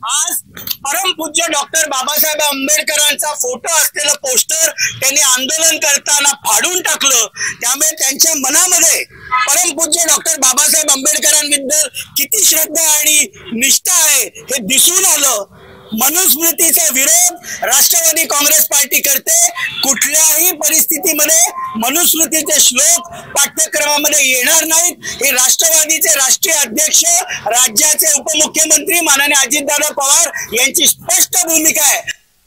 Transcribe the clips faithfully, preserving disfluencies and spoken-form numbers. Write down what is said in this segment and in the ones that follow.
आज परमपूज्य डॉक्टर बाबासाहेब आंबेडकरांचा फोटो असलेलं पोस्टर त्यांनी आंदोलन करताना फाडून टाकलं। त्यामुळे त्यांच्या मनामध्ये परमपूज्य डॉक्टर बाबासाहेब आंबेडकरांबद्दल किती श्रद्धा आणि निष्ठा आहे हे दिसून आलं। मनुस्मृतीचा विरोध राष्ट्रवादी काँग्रेस पार्टी करते। कुठल्याही परिस्थितीमध्ये मनुस्मृतीचे श्लोक पाठ्यक्रमामध्ये येणार नाहीत हे राष्ट्रवादीचे राष्ट्रीय अध्यक्ष राज्याचे उपमुख्यमंत्री माननीय अजितदादा पवार यांची स्पष्ट भूमिका आहे।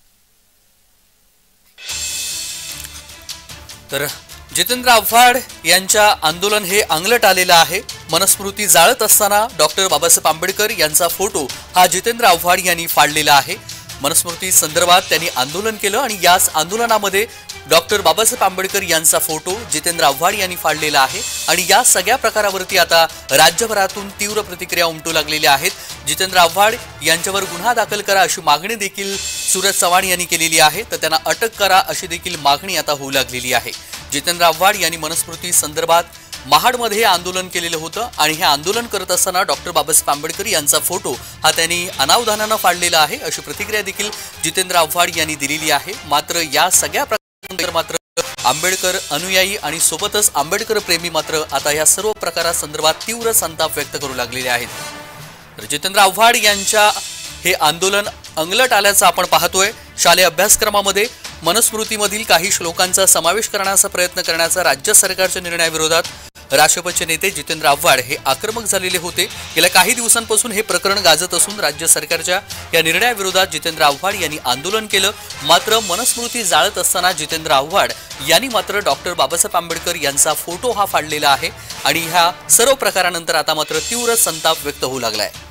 तर जितेंद्र आव्हाड यांच्या आंदोलन हे अंगलट आलेलं आहे। मनुस्मृती जाळत असताना डॉक्टर बाबासाहेब आंबेडकर यांचा फोटो हा जितेंद्र आव्हाड यांनी फाडलेला आहे। मनुस्मृती संदर्भात त्यांनी आंदोलन केलं आणि याच आंदोलनामध्ये डॉक्टर बाबासाहेब आंबेडकर यांचा फोटो जितेंद्र आव्हाड यांनी फाडलेला आहे आणि या सगळ्या प्रकारावरती आता राज्यभरातून तीव्र प्रतिक्रिया उमटू लागलेल्या आहेत। जितेंद्र आव्हाड यांच्यावर गुन्हा दाखल करा अशी मागणी देखील सूरज चव्हाण यांनी केलेली आहे, तर त्यांना अटक करा अशी देखील मागणी आता होऊ लागलेली आहे। जितेंद्र आव्हाड यांनी मनुस्मृती संदर्भात महाडमध्ये आंदोलन केलेलं होतं आणि हे आंदोलन करत असताना डॉक्टर बाबासाहेब आंबेडकर यांचा फोटो हा त्यांनी अनावधानानं फाडलेला आहे अशी प्रतिक्रिया देखील जितेंद्र आव्हाड यांनी दिलेली आहे। मात्र या सगळ्या प्रकारानंतर मात्र आंबेडकर अनुयायी आणि सोबतच आंबेडकर प्रेमी मात्र आता या सर्व प्रकारासंदर्भात तीव्र संताप व्यक्त करू लागलेले आहेत। तर जितेंद्र आव्हाड यांच्या हे आंदोलन अंगलट आल्याचं आपण पाहतोय। शालेय अभ्यासक्रमामध्ये मनुस्मृतीमधील काही श्लोकांचा समावेश करण्याचा प्रयत्न करण्याचा राज्य सरकारच्या निर्णयाविरोधात राष्ट्रपतीचे नेते जितेंद्र आव्हाड हे आक्रमक झालेले होते। गेल्या काही दिवसांपासून हे प्रकरण गाजत असून राज्य सरकारच्या या निर्णयाविरोधात जितेंद्र आव्हाड यांनी आंदोलन केलं। मात्र मनुस्मृती जाळत असताना जितेंद्र आव्हाड यांनी मात्र डॉक्टर बाबासाहेब आंबेडकर यांचा फोटो हा फाडलेला आहे आणि ह्या सर्व प्रकारानंतर आता मात्र तीव्र संताप व्यक्त होऊ लागलाय।